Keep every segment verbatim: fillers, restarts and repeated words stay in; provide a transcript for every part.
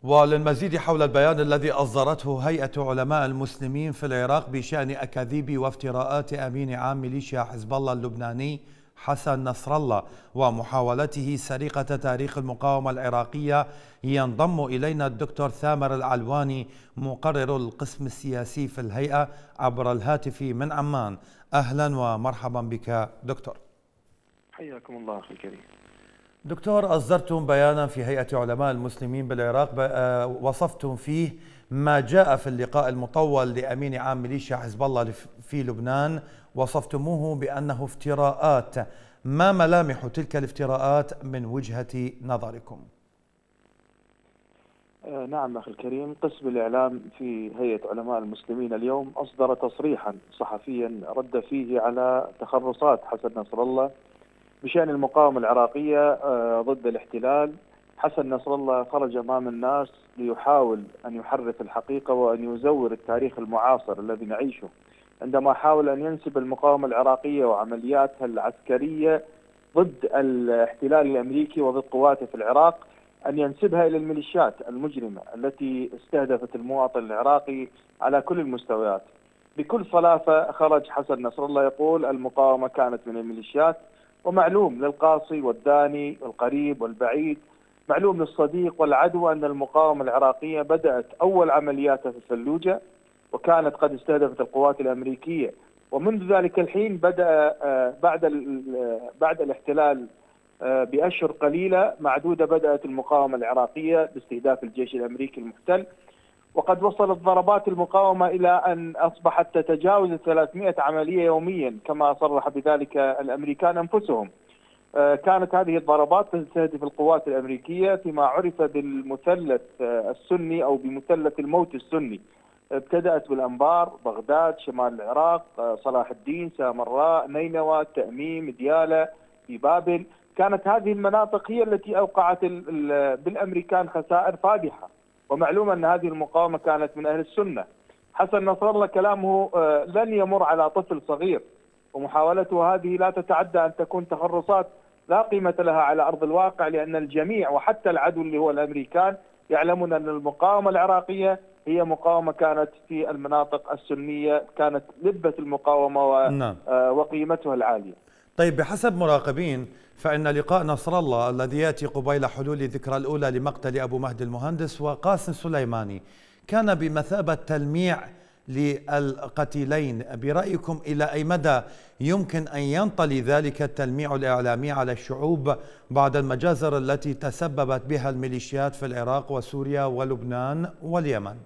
وللمزيد حول البيان الذي أصدرته هيئة علماء المسلمين في العراق بشأن أكاذيب وافتراءات أمين عام ميليشيا حزب الله اللبناني حسن نصر الله ومحاولته سرقة تاريخ المقاومة العراقية، ينضم إلينا الدكتور ثامر العلواني مقرر القسم السياسي في الهيئة عبر الهاتف من عمان. أهلا ومرحبا بك دكتور. حياكم الله أخي الكريم. دكتور، أصدرتم بيانا في هيئة علماء المسلمين بالعراق وصفتم فيه ما جاء في اللقاء المطول لأمين عام ميليشيا حزب الله في لبنان، وصفتموه بأنه افتراءات. ما ملامح تلك الافتراءات من وجهة نظركم؟ آه نعم أخي الكريم، قسم الإعلام في هيئة علماء المسلمين اليوم أصدر تصريحا صحفيا رد فيه على تخرصات حسن نصر الله بشأن المقاومة العراقية ضد الاحتلال. حسن نصر الله خرج أمام الناس ليحاول أن يحرف الحقيقة وأن يزور التاريخ المعاصر الذي نعيشه، عندما حاول أن ينسب المقاومة العراقية وعملياتها العسكرية ضد الاحتلال الأمريكي وضد قواته في العراق، أن ينسبها إلى الميليشيات المجرمة التي استهدفت المواطن العراقي على كل المستويات. بكل صلافة خرج حسن نصر الله يقول المقاومة كانت من الميليشيات، ومعلوم للقاصي والداني والقريب والبعيد، معلوم للصديق والعدو أن المقاومة العراقية بدأت أول عملياتها في الفلوجة، وكانت قد استهدفت القوات الأمريكية، ومنذ ذلك الحين بدأ بعد بعد الاحتلال بأشهر قليلة معدودة بدأت المقاومة العراقية باستهداف الجيش الأمريكي المحتل، وقد وصلت ضربات المقاومة إلى أن أصبحت تتجاوز ثلاثمئة عملية يوميا كما صرح بذلك الأمريكان أنفسهم. كانت هذه الضربات تستهدف القوات الأمريكية فيما عرف بالمثلث السني أو بمثلث الموت السني. ابتدأت بالأنبار، بغداد، شمال العراق، صلاح الدين، سامراء، نينوى، تأميم، ديالى، في بابل. كانت هذه المناطق هي التي أوقعت بالأمريكان خسائر فادحة، ومعلوم أن هذه المقاومة كانت من أهل السنة. حسن نصر الله كلامه لن يمر على طفل صغير، ومحاولته هذه لا تتعدى أن تكون تخرصات لا قيمة لها على أرض الواقع، لأن الجميع وحتى العدو اللي هو الأمريكان يعلمون أن المقاومة العراقية هي مقاومة كانت في المناطق السنية، كانت لبة المقاومة و... نعم. وقيمتها العالية. طيب، بحسب مراقبين فإن لقاء نصر الله الذي يأتي قبيل حلول الذكرى الأولى لمقتل أبو مهدي المهندس وقاسم سليماني كان بمثابة تلميع للقتيلين. برأيكم إلى أي مدى يمكن أن ينطلي ذلك التلميع الإعلامي على الشعوب بعد المجازر التي تسببت بها الميليشيات في العراق وسوريا ولبنان واليمن؟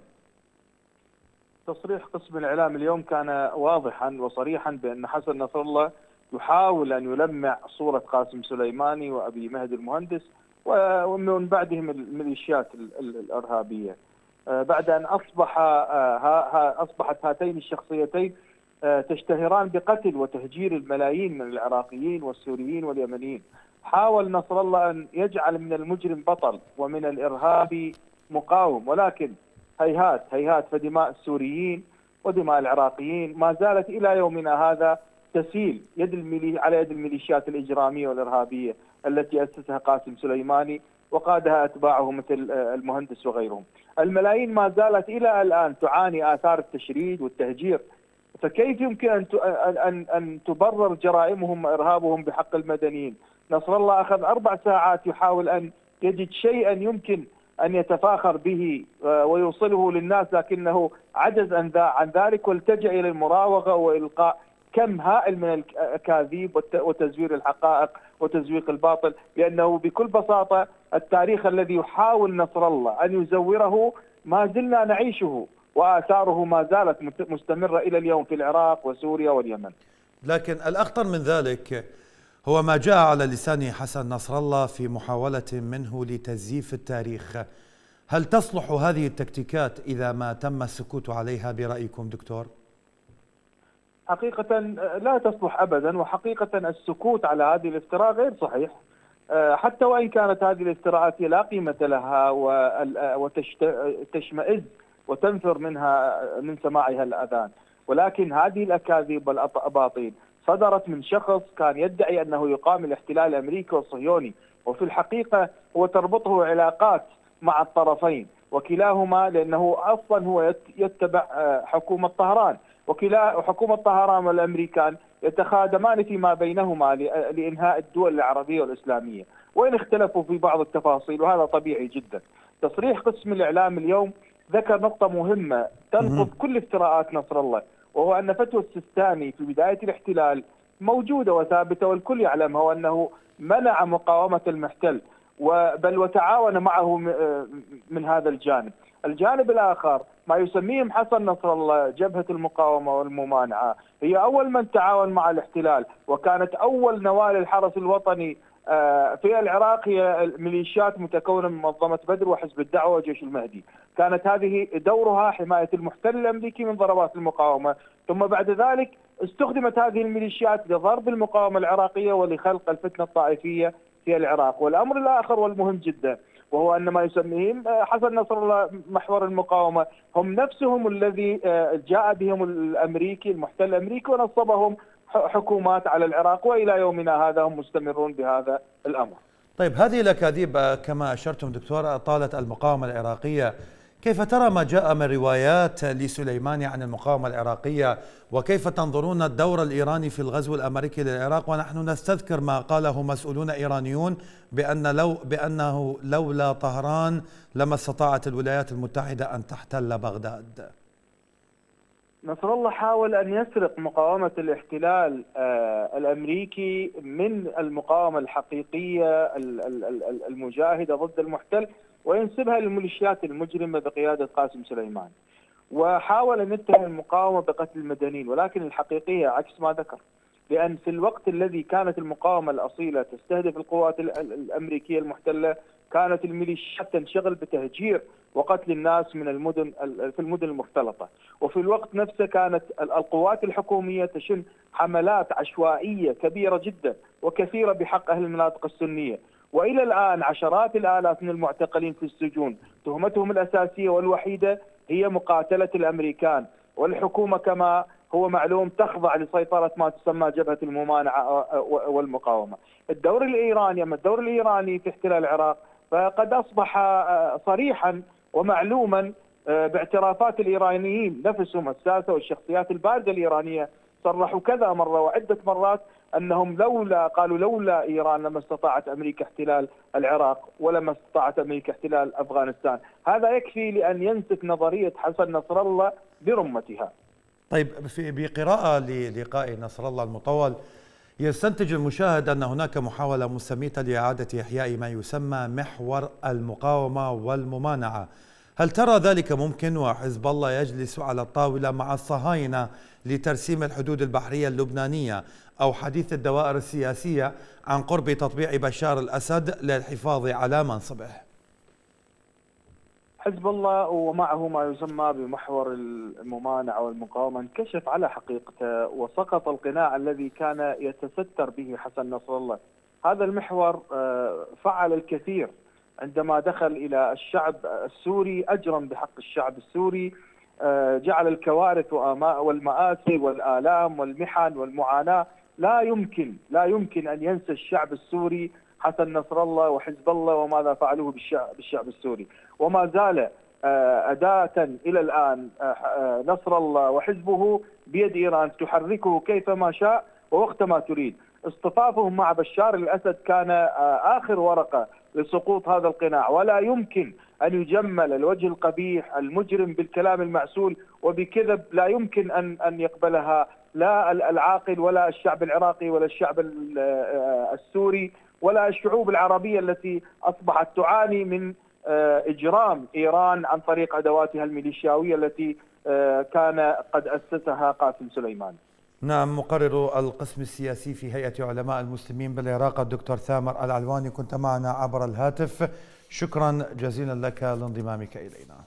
تصريح قسم الإعلام اليوم كان واضحا وصريحا بأن حسن نصر الله يحاول أن يلمع صورة قاسم سليماني وأبي مهدي المهندس ومن بعدهم الميليشيات الإرهابية، بعد أن أصبح أصبحت هاتين الشخصيتين تشتهران بقتل وتهجير الملايين من العراقيين والسوريين واليمنيين. حاول نصر الله أن يجعل من المجرم بطل ومن الإرهابي مقاوم، ولكن هيهات هيهات، فدماء السوريين ودماء العراقيين ما زالت إلى يومنا هذا تسيل يد الميلي على يد الميليشيات الإجرامية والإرهابية التي أسسها قاسم سليماني وقادها أتباعه مثل المهندس وغيرهم. الملايين ما زالت إلى الآن تعاني آثار التشريد والتهجير، فكيف يمكن أن أن أن تبرر جرائمهم وإرهابهم بحق المدنيين؟ نصر الله أخذ أربع ساعات يحاول أن يجد شيئا يمكن أن يتفاخر به ويوصله للناس، لكنه عجز عن ذلك والتجأ إلى المراوغة وإلقاء كم هائل من الأكاذيب وتزوير الحقائق وتزويق الباطل، لأنه بكل بساطة التاريخ الذي يحاول نصر الله أن يزوره ما زلنا نعيشه، وآثاره ما زالت مستمرة إلى اليوم في العراق وسوريا واليمن. لكن الأخطر من ذلك هو ما جاء على لسان حسن نصر الله في محاولة منه لتزييف التاريخ. هل تصلح هذه التكتيكات إذا ما تم السكوت عليها برأيكم دكتور؟ حقيقة لا تصلح أبدا، وحقيقة السكوت على هذه الافتراء غير صحيح، حتى وإن كانت هذه الافتراءات لا قيمة لها وتشمئز وتنفر منها من سماعها الأذان، ولكن هذه الأكاذيب والأباطيل صدرت من شخص كان يدعي أنه يقام الاحتلال الأمريكي والصهيوني، وفي الحقيقة هو تربطه علاقات مع الطرفين. وكلاهما لأنه أصلا هو يتبع حكومة طهران، وكلا حكومة طهران والأمريكان يتخادمان فيما بينهما لإنهاء الدول العربية والإسلامية، وإن اختلفوا في بعض التفاصيل وهذا طبيعي جدا. تصريح قسم الإعلام اليوم ذكر نقطة مهمة تنقض كل افتراءات نصر الله، وهو أن فتوى السيستاني في بداية الاحتلال موجودة وثابتة والكل يعلمها، وأنه منع مقاومة المحتل بل وتعاون معه من هذا الجانب. الجانب الآخر ما يسميهم حسن نصر الله جبهة المقاومة والممانعة هي أول من تعاون مع الاحتلال، وكانت أول نوال الحرس الوطني في العراق هي ميليشيات متكونة من منظمة بدر وحزب الدعوة وجيش المهدي. كانت هذه دورها حماية المحتل الأمريكي من ضربات المقاومة، ثم بعد ذلك استخدمت هذه الميليشيات لضرب المقاومة العراقية ولخلق الفتنة الطائفية في العراق. والأمر الآخر والمهم جدا وهو أن ما يسميهم حسن نصر الله محور المقاومة هم نفسهم الذي جاء بهم الأمريكي المحتل الأمريكي ونصبهم حكومات على العراق، وإلى يومنا هذا هم مستمرون بهذا الأمر. طيب هذه الأكاذيب كما أشرتم دكتور طالت المقاومة العراقية، كيف ترى ما جاء من روايات لسليماني عن المقاومة العراقية، وكيف تنظرون الدور الإيراني في الغزو الأمريكي للعراق؟ ونحن نستذكر ما قاله مسؤولون إيرانيون بأن لو بأنه لولا طهران لما استطاعت الولايات المتحدة أن تحتل بغداد. نصر الله حاول أن يسرق مقاومة الاحتلال الأمريكي من المقاومة الحقيقية المجاهدة ضد المحتل وينسبها للميليشيات المجرمة بقيادة قاسم سليمان، وحاول أن يتهم المقاومة بقتل المدنيين، ولكن الحقيقية عكس ما ذكر، لأن في الوقت الذي كانت المقاومة الأصيلة تستهدف القوات الأمريكية المحتلة كانت الميليشيات تنشغل بتهجير وقتل الناس من المدن في المدن المختلطة، وفي الوقت نفسه كانت القوات الحكومية تشن حملات عشوائية كبيرة جدا وكثيرة بحق أهل المناطق السنية. وإلى الآن عشرات الآلاف من المعتقلين في السجون تهمتهم الأساسية والوحيدة هي مقاتلة الأمريكان، والحكومة كما هو معلوم تخضع لسيطرة ما تسمى جبهة الممانعة والمقاومة. الدور الإيراني أما الدور الإيراني في احتلال العراق فقد أصبح صريحا ومعلوما باعترافات الإيرانيين نفسهم الساسة والشخصيات البارزة الإيرانية، صرحوا كذا مرة وعدة مرات أنهم لولا قالوا لولا إيران لما استطاعت أمريكا احتلال العراق ولما استطاعت أمريكا احتلال أفغانستان. هذا يكفي لأن ينسف نظرية حسن نصر الله برمتها. طيب في بقراءة للقاء نصر الله المطول يستنتج المشاهد أن هناك محاولة مستميتة لإعادة إحياء ما يسمى محور المقاومة والممانعة، هل ترى ذلك ممكن وحزب الله يجلس على الطاولة مع الصهاينة لترسيم الحدود البحرية اللبنانية أو حديث الدوائر السياسية عن قرب تطبيع بشار الأسد للحفاظ على منصبه؟ حزب الله ومعه ما يسمى بمحور الممانعة والمقاومة انكشف على حقيقته وسقط القناع الذي كان يتستر به حسن نصر الله. هذا المحور فعل الكثير عندما دخل إلى الشعب السوري، أجرم بحق الشعب السوري، جعل الكوارث والمآسي والآلام والمحن والمعاناة لا يمكن لا يمكن أن ينسى الشعب السوري حسن نصر الله وحزب الله وماذا فعلوه بالشعب, بالشعب السوري. وما زال أداة إلى الآن نصر الله وحزبه بيد إيران تحركه كيفما شاء ووقتما تريد. اصطفافهم مع بشار الأسد كان آخر ورقة لسقوط هذا القناع، ولا يمكن أن يجمل الوجه القبيح المجرم بالكلام المعسول وبكذب لا يمكن أن أن يقبلها لا العاقل ولا الشعب العراقي ولا الشعب السوري ولا الشعوب العربية التي أصبحت تعاني من إجرام إيران عن طريق أدواتها الميليشياوية التي كان قد أسسها قاسم سليمان. نعم، مقرر القسم السياسي في هيئة علماء المسلمين بالعراق الدكتور ثامر العلواني كنت معنا عبر الهاتف، شكرا جزيلا لك لانضمامك إلينا.